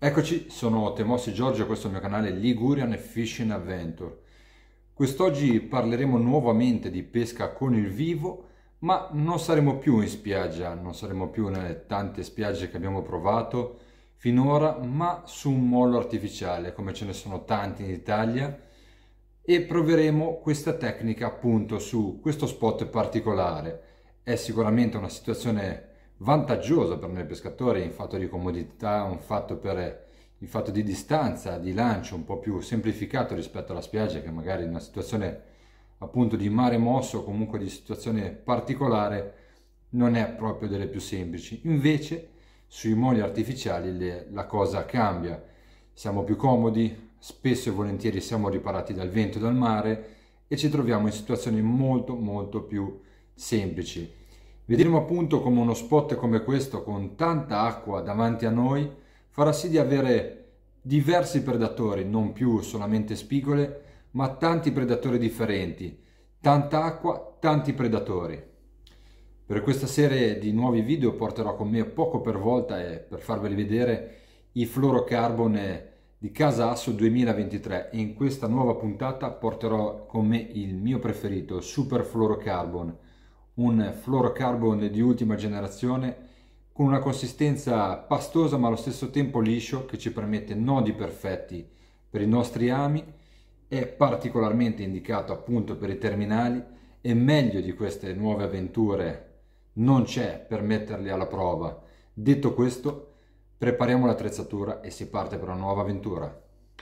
Eccoci, sono Temossi Giorgio, questo è il mio canale Ligurian Fishing Adventure. Quest'oggi parleremo nuovamente di pesca con il vivo, ma non saremo più in spiaggia, non saremo più nelle tante spiagge che abbiamo provato finora, ma su un mollo artificiale, come ce ne sono tanti in Italia, e proveremo questa tecnica appunto su questo spot particolare. È sicuramente una situazione vantaggiosa per noi pescatori in fatto di comodità, in fatto di distanza, di lancio un po' più semplificato rispetto alla spiaggia, che magari in una situazione appunto di mare mosso o comunque di situazione particolare non è proprio delle più semplici. Invece sui moli artificiali la cosa cambia, siamo più comodi, spesso e volentieri siamo riparati dal vento e dal mare e ci troviamo in situazioni molto più semplici. Vedremo appunto come uno spot come questo, con tanta acqua davanti a noi, farà sì di avere diversi predatori, non più solamente spigole, ma tanti predatori differenti, tanta acqua, tanti predatori. Per questa serie di nuovi video porterò con me poco per volta e per farveli vedere i fluorocarbon di Casa Asso 2023 e in questa nuova puntata porterò con me il mio preferito, Super Fluorocarbon, un fluorocarbon di ultima generazione con una consistenza pastosa ma allo stesso tempo liscio, che ci permette nodi perfetti per i nostri ami, è particolarmente indicato appunto per i terminali e meglio di queste nuove avventure non c'è per metterli alla prova. Detto questo, prepariamo l'attrezzatura e si parte per una nuova avventura.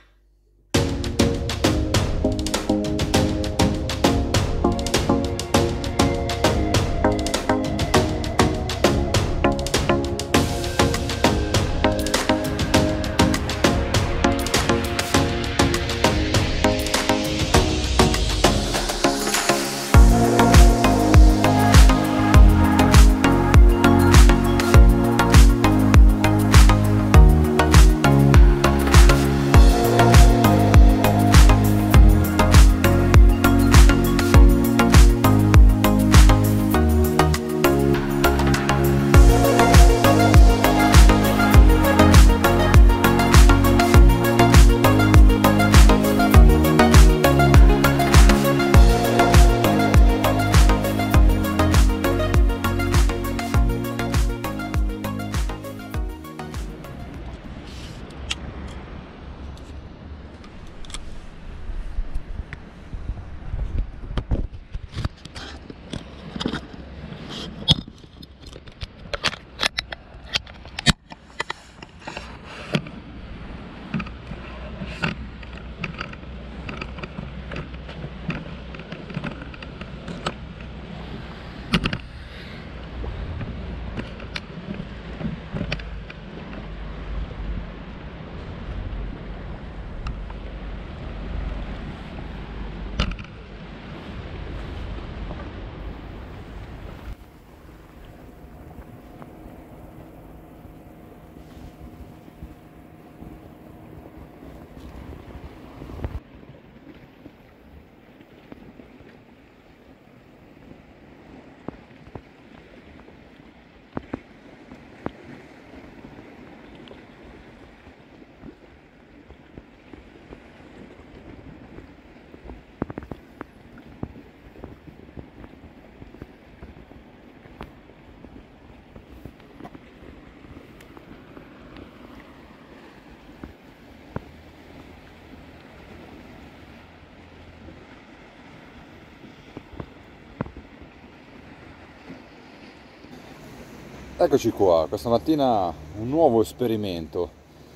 Eccoci qua, questa mattina un nuovo esperimento.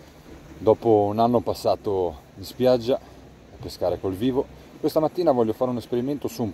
Dopo un anno passato in spiaggia a pescare col vivo, questa mattina voglio fare un esperimento su un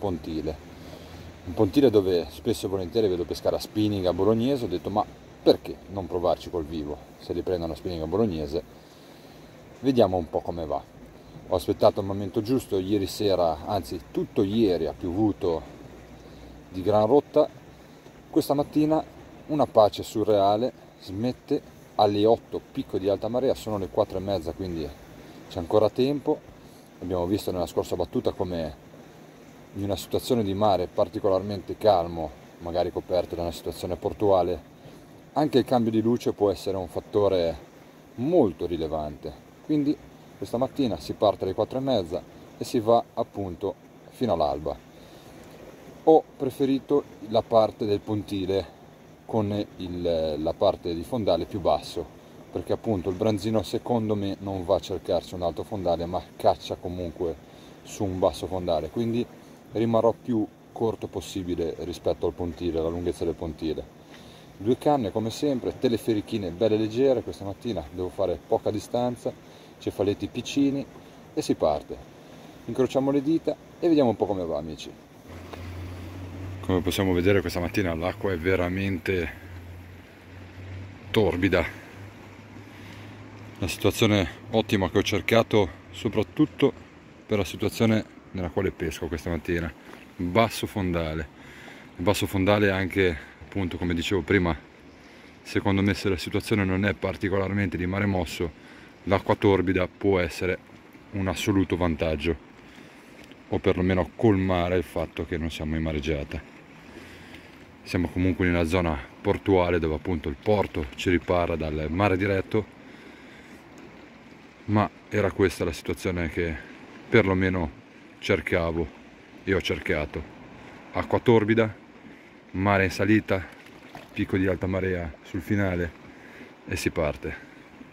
pontile dove spesso e volentieri vedo pescare a spinning a bolognese. Ho detto, ma perché non provarci col vivo? Se li prendo una spinning a bolognese, vediamo un po' come va. Ho aspettato il momento giusto, ieri sera, anzi tutto ieri ha piovuto di gran rotta. Questa mattina una pace surreale, smette alle 8, picco di alta marea, sono le 4:30, quindi c'è ancora tempo. Abbiamo visto nella scorsa battuta come in una situazione di mare particolarmente calmo, magari coperto da una situazione portuale, anche il cambio di luce può essere un fattore molto rilevante. Quindi questa mattina si parte alle 4:30 e si va appunto fino all'alba. Ho preferito la parte del pontile con la parte di fondale più basso, perché appunto il branzino secondo me non va a cercarsi un alto fondale ma caccia comunque su un basso fondale, quindi rimarrò più corto possibile rispetto al pontile, alla lunghezza del pontile. Due canne come sempre, teleferichine belle leggere. Questa mattina devo fare poca distanza, cefaletti piccini e si parte. Incrociamo le dita e vediamo un po' come va, amici. Come possiamo vedere questa mattina l'acqua è veramente torbida. La situazione ottima che ho cercato soprattutto per la situazione nella quale pesco questa mattina. Basso fondale anche appunto, come dicevo prima, secondo me se la situazione non è particolarmente di mare mosso, l'acqua torbida può essere un assoluto vantaggio, o perlomeno colmare il fatto che non siamo in mareggiata. Siamo comunque in una zona portuale dove appunto il porto ci ripara dal mare diretto, ma era questa la situazione che perlomeno cercavo e ho cercato. Acqua torbida, mare in salita, picco di alta marea sul finale e si parte.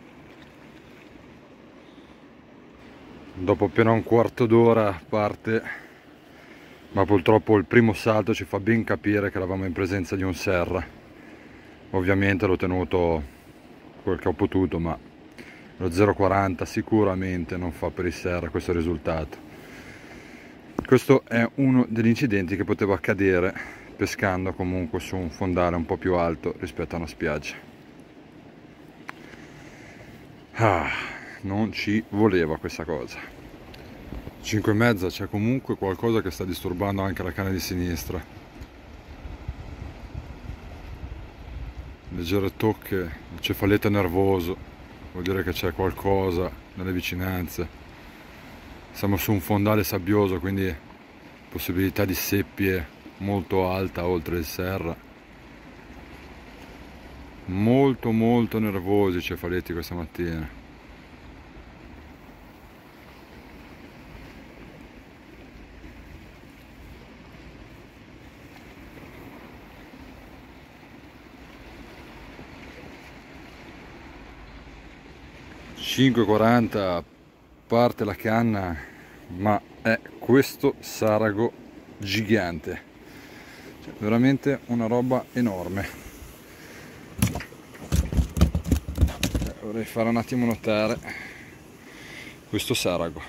Dopo appena un quarto d'ora parte, ma purtroppo il primo salto ci fa ben capire che eravamo in presenza di un serra. Ovviamente l'ho tenuto quel che ho potuto, ma lo 0,40 sicuramente non fa per il serra questo risultato. Questo è uno degli incidenti che poteva accadere pescando comunque su un fondale un po' più alto rispetto a una spiaggia. Non ci voleva questa cosa. 5:30 c'è comunque qualcosa che sta disturbando anche la canna di sinistra. Leggere tocche, il cefaletto è nervoso, vuol dire che c'è qualcosa nelle vicinanze. Siamo su un fondale sabbioso, quindi possibilità di seppie molto alta oltre il serra. Molto nervosi i cefaletti questa mattina. (5:40) parte la canna, ma è questo sarago gigante, cioè, veramente una roba enorme. Vorrei fare un attimo notare questo sarago,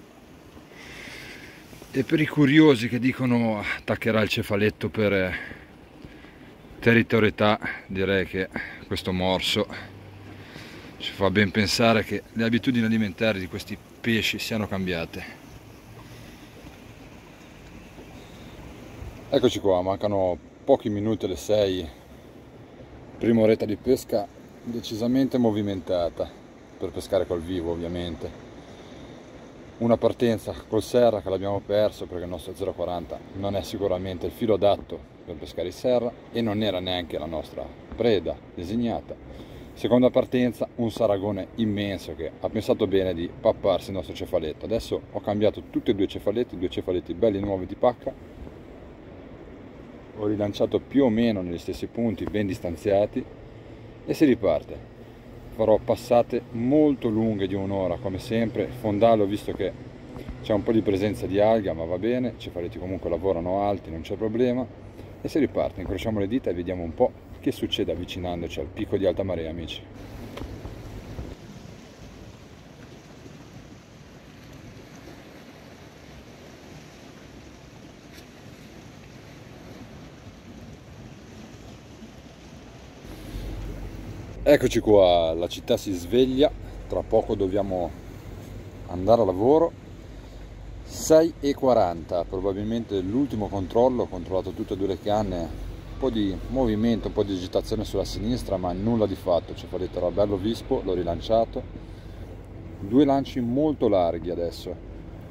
e per i curiosi che dicono attaccherà il cefaletto per territorialità, direi che questo morso ci fa ben pensare che le abitudini alimentari di questi pesci siano cambiate. Eccoci qua, mancano pochi minuti alle 6, prima oretta di pesca decisamente movimentata per pescare col vivo, ovviamente. Una partenza col serra che l'abbiamo perso perché il nostro 0,40 non è sicuramente il filo adatto per pescare il serra e non era neanche la nostra preda designata. Seconda partenza, un saragone immenso che ha pensato bene di papparsi il nostro cefaletto. Adesso ho cambiato tutti e due cefaletti belli nuovi di pacca. Ho rilanciato più o meno negli stessi punti, ben distanziati, e si riparte. Farò passate molto lunghe di un'ora come sempre. Fondale ho visto che c'è un po' di presenza di alga, ma va bene, i cefaletti comunque lavorano alti, non c'è problema, e si riparte. Incrociamo le dita e vediamo un po' che succede avvicinandoci al picco di alta marea, amici. Eccoci qua, la città si sveglia, tra poco dobbiamo andare a lavoro. 6:40, probabilmente l'ultimo controllo, ho controllato tutte e due le canne, un po' di movimento, un po' di agitazione sulla sinistra, ma nulla di fatto. Il cefaletto era bello vispo, l'ho rilanciato. Due lanci molto larghi adesso,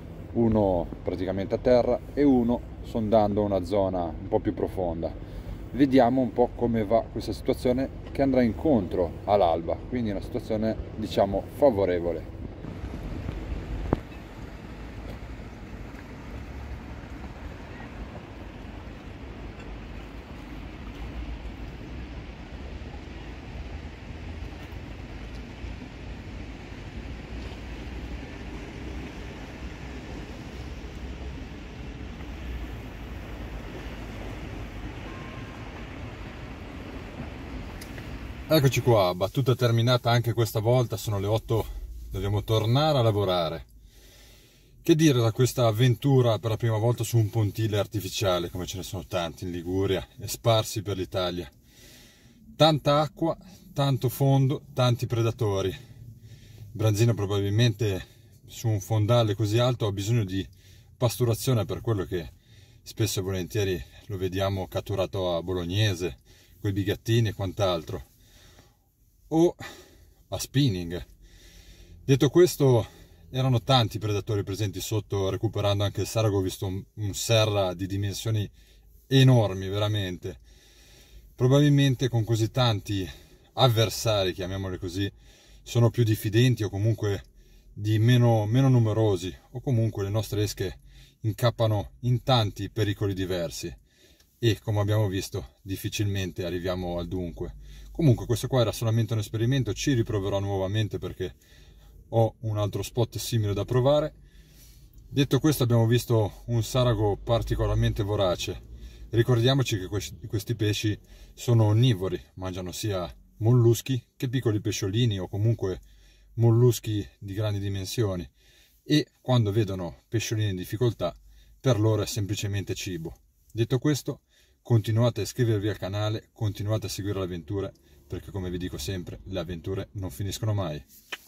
uno praticamente a terra e uno sondando una zona un po' più profonda. vediamo un po' come va questa situazione che andrà incontro all'alba, quindi una situazione diciamo favorevole. Eccoci qua, battuta terminata anche questa volta, sono le 8, dobbiamo tornare a lavorare. Che dire da questa avventura per la prima volta su un pontile artificiale, come ce ne sono tanti in Liguria e sparsi per l'Italia. Tanta acqua, tanto fondo, tanti predatori. Il branzino probabilmente su un fondale così alto ha bisogno di pasturazione, per quello che spesso e volentieri lo vediamo catturato a bolognese, coi bigattini e quant'altro, o a spinning. Detto questo, erano tanti i predatori presenti sotto, recuperando anche il sarago. Ho visto un serra di dimensioni enormi, veramente. Probabilmente con così tanti avversari, chiamiamoli così, sono più diffidenti o comunque di meno numerosi, o comunque le nostre esche incappano in tanti pericoli diversi e, come abbiamo visto, difficilmente arriviamo al dunque. Comunque questo qua era solamente un esperimento, ci riproverò nuovamente perché ho un altro spot simile da provare. Detto questo, abbiamo visto un sarago particolarmente vorace. Ricordiamoci che questi pesci sono onnivori, mangiano sia molluschi che piccoli pesciolini o comunque molluschi di grandi dimensioni, e quando vedono pesciolini in difficoltà, per loro è semplicemente cibo. Detto questo, continuate a iscrivervi al canale, continuate a seguire le avventure, perché come vi dico sempre, le avventure non finiscono mai.